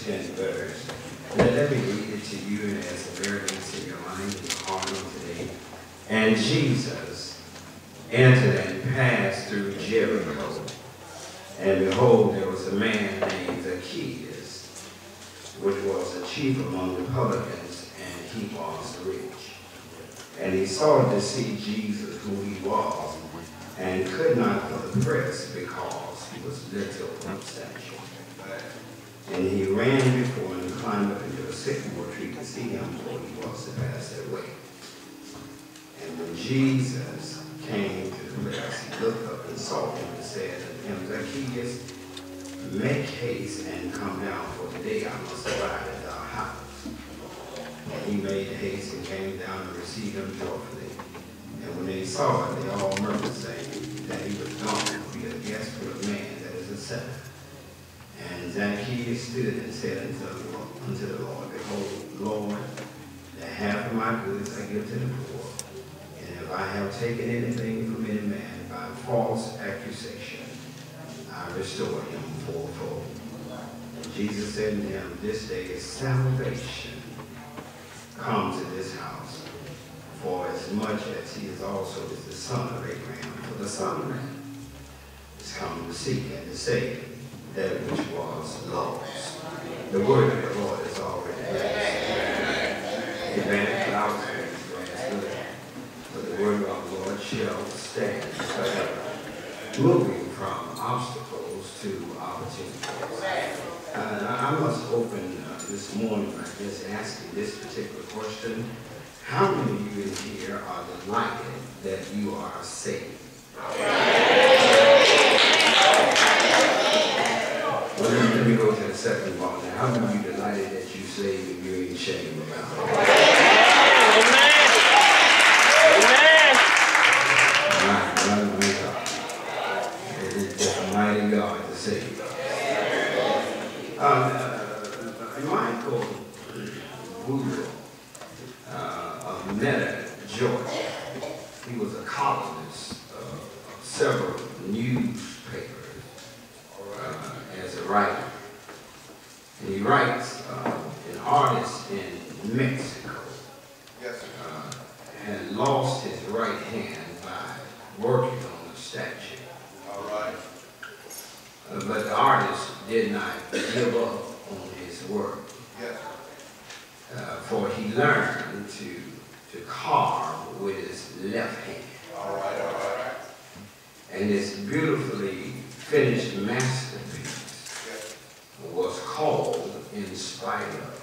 10th verse. Let me read it to you, and as a very in your mind and heart on today. And Jesus entered and passed through Jericho. And behold, there was a man named Zacchaeus, which was a chief among the publicans, and he was rich. And he sought to see Jesus, who he was, and could not for the press, because he was little of stature. And he ran before and climbed up into a sycamore tree to see him, for he was to pass that way. And when Jesus came to the place, he looked up and saw him and said unto him, Zacchaeus, make haste and come down, for today I must abide at thy house. And he made haste and came down and received him joyfully. And when they saw it, they all murmured, saying that he was gone to be a guest for a man that is a sinner. And Zacchaeus stood and said unto the Lord, Behold, Lord, the half of my goods I give to the poor. And if I have taken anything from any man by false accusation, I restore him fourfold. And Jesus said to him, This day is salvation come to this house, for as much as he is also is the son of Abraham. For the Son of Man is come to seek and to save that which was lost. The word of the Lord is already blessed. Amen. Clouds and grass, but the word of the Lord shall stand forever. Moving from obstacles to opportunities. I must open this morning by just asking this particular question. How many of you in here are delighted that you are saved? Well, let me go to the second part now. How many of you delighted that you saved and you ain't ashamed about it? It's a mighty God to save. Michael Brodie of Meta, Georgia. He was a columnist of several newspapers as a writer. And he writes, an artist in Mexico had lost his right hand by working on a statue. All right. But the artist did not give up on his work. Yes. For he learned to carve with his left hand. All right, all right. And this beautifully finished masterpiece was called In Spite of.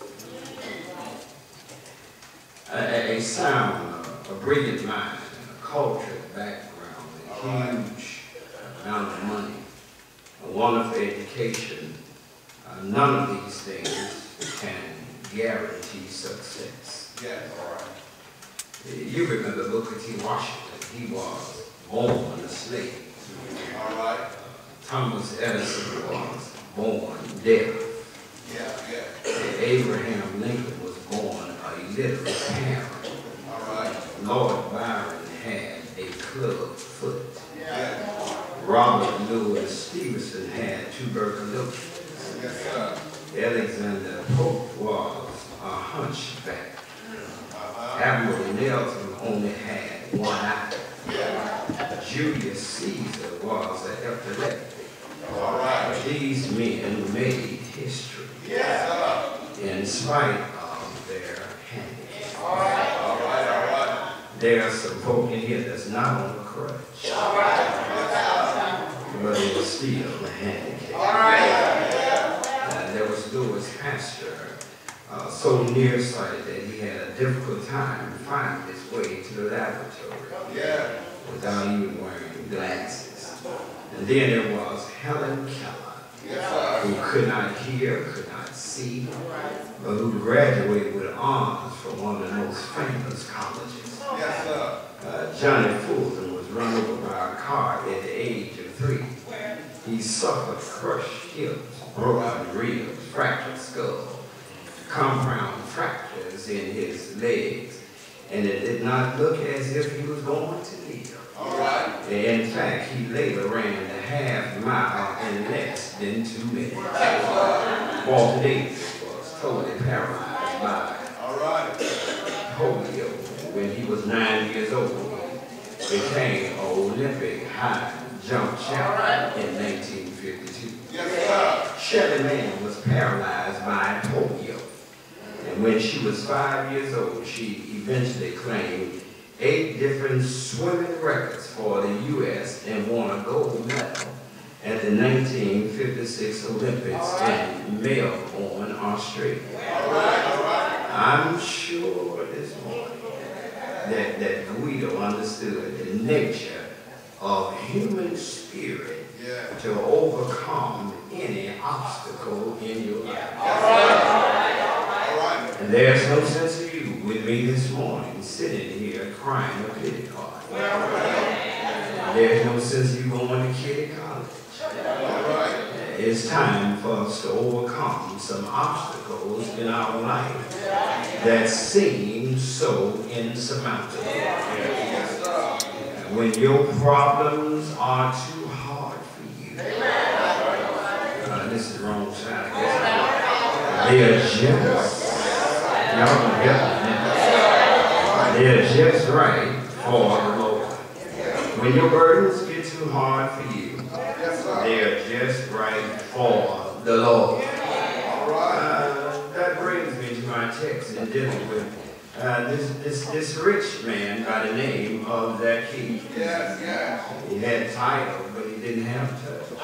A sound, a brilliant mind, a cultural background, a huge amount of money, a wonderful education. None of these things can guarantee success. Yes. All right. You remember Booker T. Washington. He was born a slave. All right. Thomas Edison was born deaf. Yeah, yeah. Abraham Lincoln was born a illiterate parent. All right. Lord Byron had a club foot. Yeah. Robert Louis Stevenson had tuberculosis. Yes, sir. Alexander Pope was a hunchback. Admiral Nelson only had one eye. Yeah. Julius Caesar was an epileptic. All right. These men made history. Yeah. In spite of their handicap. All right. All right. All right. There are some folk in here that's not on the crutch. All right. But it was still a handicap. All right. There was Louis Pasteur, so nearsighted that he had a difficult time finding his way to the laboratory without even wearing glasses. And then there was Helen Keller, who could not hear, could not see, but who graduated with honors from one of the most famous colleges. Johnny Fulton was run over by a car at the age of 3. He suffered crushed hips, broken ribs, fractured skull, compound fractures in his legs, and it did not look as if he was going to live. All right. In fact, he later ran the half mile in less than 2 minutes. Walter Davis was totally paralyzed by polio when he was 9 years old. He became an Olympic high jump champion in 1952. Shelley Mann was paralyzed by polio. And when she was 5 years old, she eventually claimed 8 different swimming records for the U.S. and won a gold medal at the 1956 Olympics in Melbourne, Australia. I'm sure this morning that Guido understood the nature of human spirit to overcome any obstacle in your life. And there's no sense of you with me this morning sitting here crying a pity party. There's no sense of you going to Kitty College. It's time for us to overcome some obstacles in our life that seem so insurmountable. When your problems are too hard for you, this is the wrong side, I guess. They are just, y'all don't help me. They are just right for the Lord. When your burdens get too hard for you, they are just right for the Lord. That brings me to my text in dealing with this rich man by the name of Zacchaeus. He had a title, but he didn't have touch.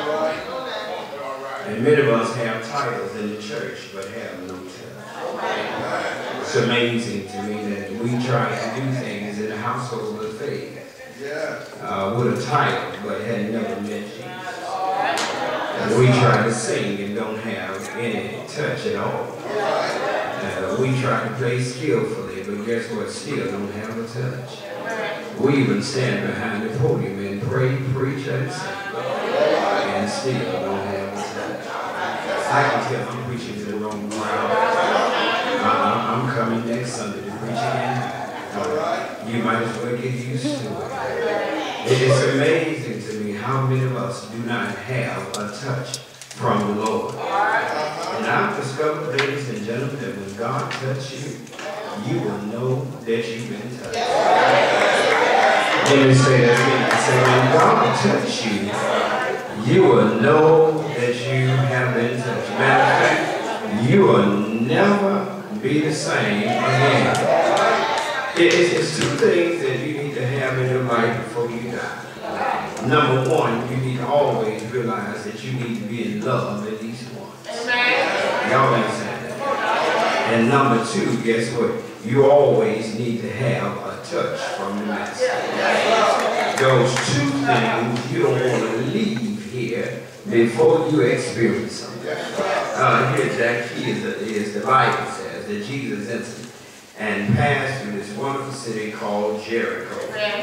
And many of us have titles in the church, but have no touch. It's amazing to me that we try to do things in the household of faith with a title, but had never met Jesus. We try to sing and don't have any touch at all. We try to play skillfully, but guess what? Still don't have a touch. We even stand behind the podium and pray, preach, and sing, and still don't have a touch. I can tell I'm preaching to the wrong crowd. I'm coming next Sunday to preach again. You might as well get used to it. It's amazing to me how many of us do not have a touch from the Lord. And I've discovered, ladies and gentlemen, that when God touches you, you will know that you've been touched. Let me say that again. I say, when God touches you, you will know that you have been touched. Matter of fact, you will never be the same again. It's 2 things that you need to have in your life before you die. Number 1, you need to always realize that you need to be in love at least once. Y'all understand that? And number 2, guess what? You always need to have a touch from the Master. Those 2 things you don't want to leave here before you experience them. Here Zacchaeus is, the Bible says that Jesus entered and passed through this wonderful city called Jericho.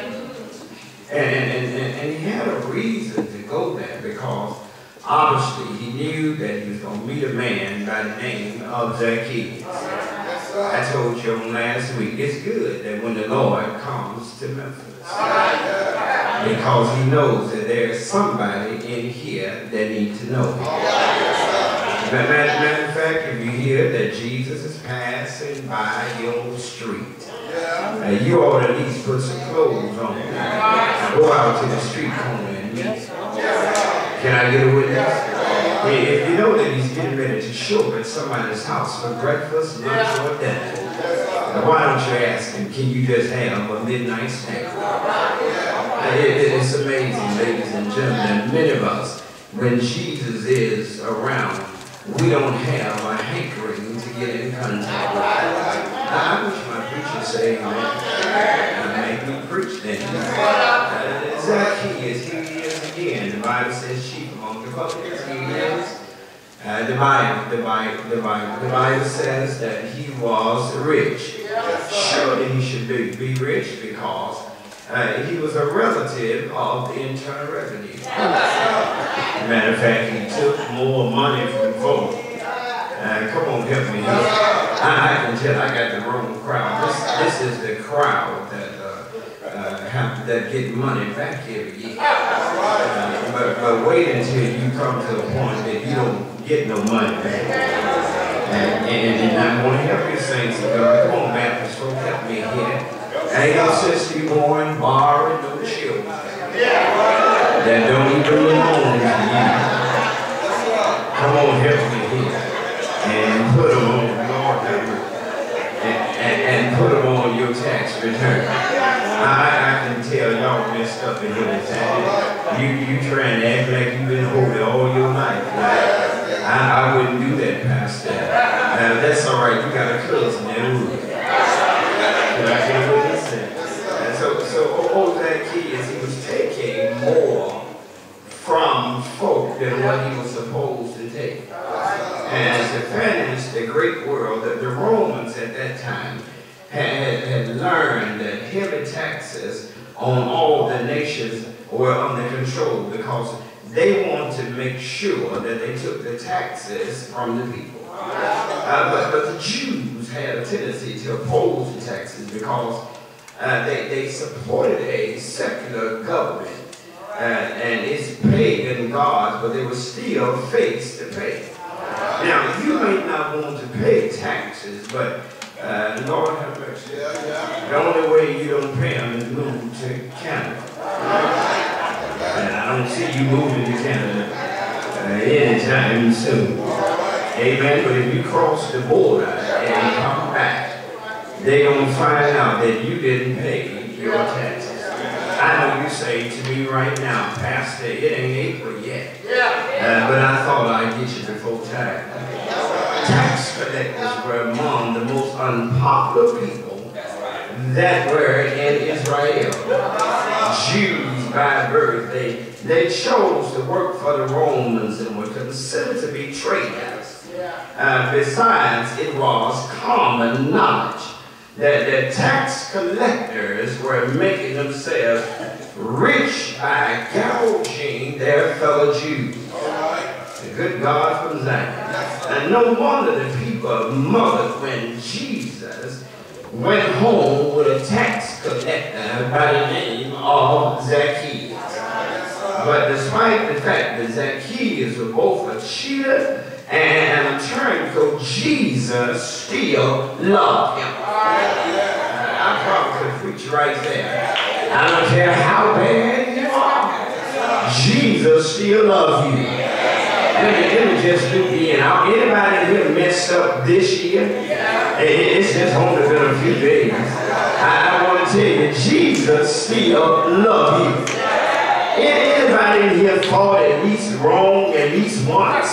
And he had a reason to go there because obviously he knew that he was going to meet a man by the name of Zacchaeus. I told you on last week, it's good that when the Lord comes to Memphis, because he knows that there's somebody in here that needs to know him. Matter of fact, if you hear that Jesus is passing by your street, you ought to at least put some clothes on. Go out to the street corner and meet him. Can I get a witness? If you know that he's getting ready to show up at somebody's house for breakfast, lunch, or dinner, why don't you ask him, can you just have a midnight snack? It's amazing, ladies and gentlemen, many of us, when Jesus is around, we don't have a hankering to get in contact with him. I wish my preacher say amen. Make me preach then. Zacchaeus, here he is again. The Bible says sheep among the goats. He is. The Bible says that he was rich. Surely he should be rich because he was a relative of the Internal Revenue. Matter of fact, he took more money from folk. Come on, help me. I can tell I got the wrong crowd. This is the crowd that get money back every year. The but wait until you come to the point that you don't get no money back. And I'm going to help you saints of God. Come on, Baptist folk, help me here. Ain't no sense you born, borrowing no children that don't even belong to you. Come on, help me here. And put them on, Lord, and put them on your tax return. I can tell y'all messed up in here today. You trying to act like you've been holy all your life. I wouldn't do that, Pastor. That's all right. You got a cousin that would. But I can't what he said. So old Zacchaeus, he was taking more from folk than what he was supposed to take. And to finish the great world, the Romans at that time had learned that heavy taxes on all the nations were under control because they wanted to make sure that they took the taxes from the people. But the Jews had a tendency to oppose the taxes because they supported a secular government and its pagan gods, but they were still faced to pay. Now, you may not want to pay taxes, but Lord have mercy. The only way you don't pay them is move to Canada. And I don't see you moving to Canada anytime soon. Amen. But if you cross the border and come back, they're going to find out that you didn't pay your taxes. I know you say to me right now, Pastor, it ain't April yet. But I thought I'd get you before time. Tax collectors were among the most unpopular people that were in Israel. Jews by birth, they chose to work for the Romans and were considered to be traitors. Besides, it was common knowledge that tax collectors were making themselves rich by gouging their fellow Jews. The good God from Zion. And no wonder the people mothered when Jesus went home with a tax collector by the name of Zacchaeus. But despite the fact that Zacchaeus was both a cheater and a turncoat, Jesus still loved him. I probably could preach right there. I don't care how bad you are, Jesus still loves you. Let me just do the end. Anybody here messed up this year? It's just only been a few days. I want to tell you, Jesus still loves you. Anybody in here thought at least wrong at least once?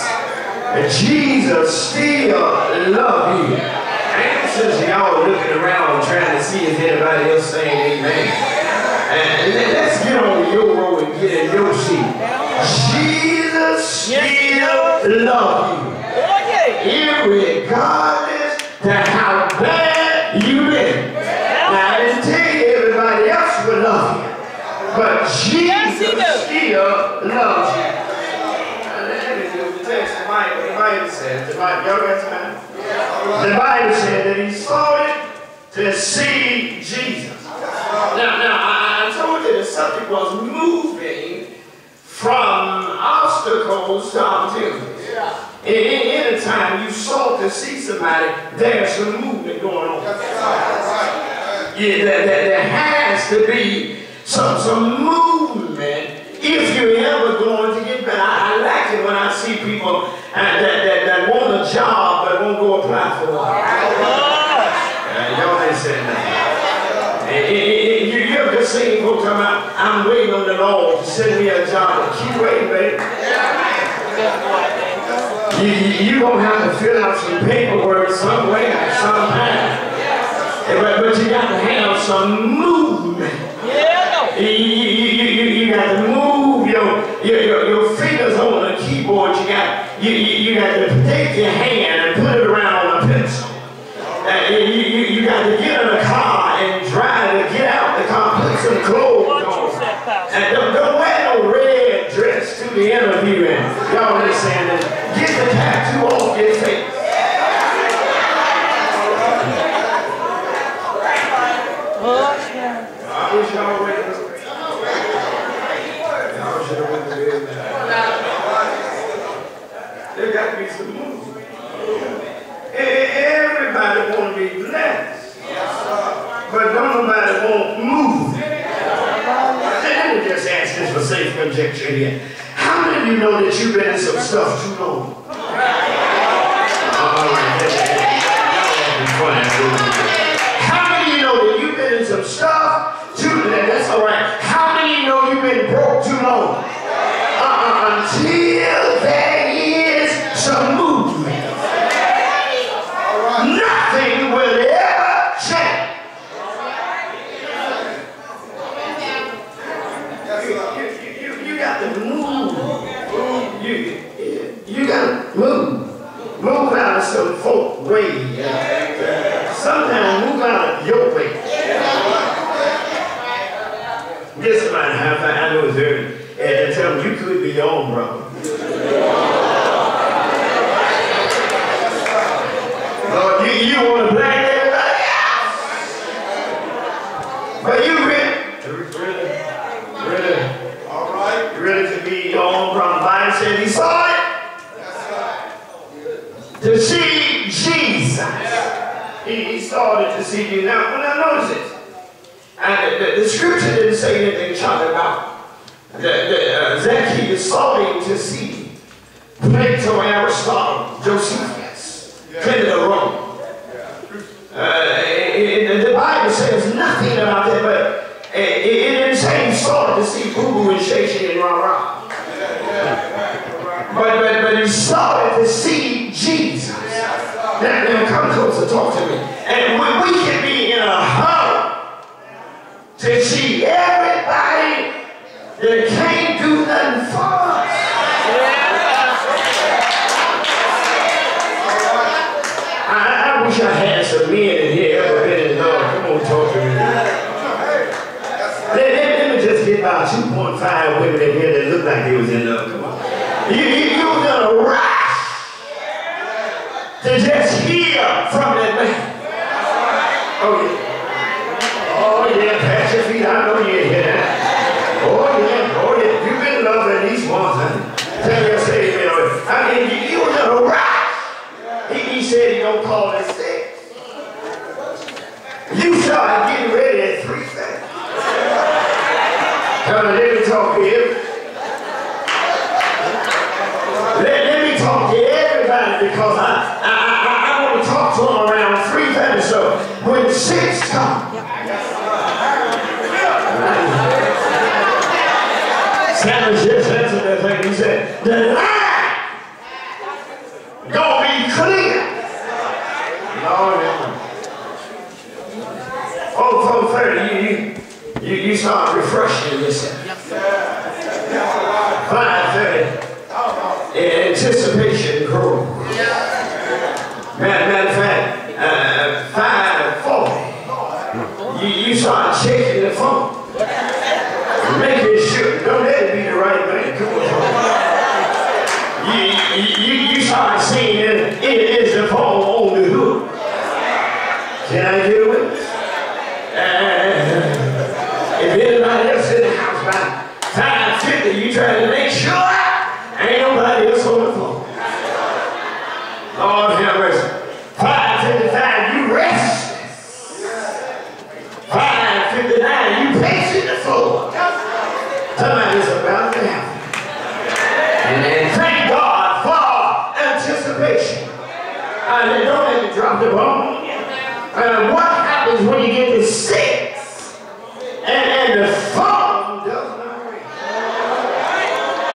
Jesus still loves you. And since y'all looking around trying to see if anybody else saying amen. And let's get on your row and get in your seat. Jesus still loves you. Irregardless to how bad you've been. Now I didn't tell you everybody else would love you. But Jesus still loves you. Let me do the text. The Bible says, y'all got time? The Bible said that he saw it to see Jesus. Now I told you the subject was moving from obstacles to opportunities. Anytime you sought to see somebody, there's some movement going on. There has to be some movement if you're ever going to get better. I like it when I see people that want a job but won't go apply for one. Y'all ain't saying nothing. You ever seen folks talking about, I'm waiting on the Lord to send me a job. Keep waiting, baby. You're going to have to fill out some paperwork somewhere, sometime. But you got to have some movement. You got to move your fingers on the keyboard. You got to take your hand and put it around on a pencil. You got to get in a car and drive to get out the car, put some clothes on. And don't wear no red dress to the interview. And y'all understand this. Get the tattoo off your face. I wish y'all would. Y'all should have went to bed now. want to be blessed. But don't nobody want to move. Let me just ask this for safe conjecture here. How many of you know that you've been in some stuff too long? How many of you know that you've been in some stuff too long? That's all right. How many of you know you've been broke too long? Until there is some movement, nothing will ever change. You got to move. You got to move. Move out of some folk way. Sometimes move out of your way. Get somebody high five. I know it's early. And tell them you could be your own brother. Lord, you want to blame everybody else. But you really, all right, ready to be your own brother. The Bible said he saw it. To see Jesus. He started to see you. Now notice this. And the scripture didn't say anything talking about Zacchaeus sought him to see Plato, Aristotle, Josephus, Clement of Rome. The Bible says nothing about that, but it didn't say he sought to see boo-boo and shay-shay and rah-rah. But he sought to see Jesus. Now come closer, talk to me. And when we can be in a hurry to see everybody that can't do nothing for us. I wish I had some men in here ever been in love. Come on, talk to me. Let me just get about 2.5 women in here that look like they was in love. Come on. You was gonna rush to just hear from that man. Oh yeah, pat your feet. I know you're here. Oh yeah, you've been loved at least once, huh? Tell your Savior, I mean, you was gonna rush. He said he don't call it 6. You started getting ready at 3:30. Come on, let me talk to you. Let me talk to everybody because I want to talk to them around 3:30. So when 6 comes, Sanders just answered that thing. He said, the line gonna be clear. Lord, oh, 4:30, you start refreshing yourself. 5:30, anticipation grows. Matter of fact, 5:40, you start checking the phone. Making sure, don't let it be the right man. Come on. You start seeing it is the phone on the hook. Can I get a witness? If anybody else in the house by 5:50, you try to make sure ain't nobody else on the phone. Lord have mercy. 5:55, you restless. 5:59, you pacing the floor. Somebody's about to happen. And thank God for anticipation. And don't let me drop the ball.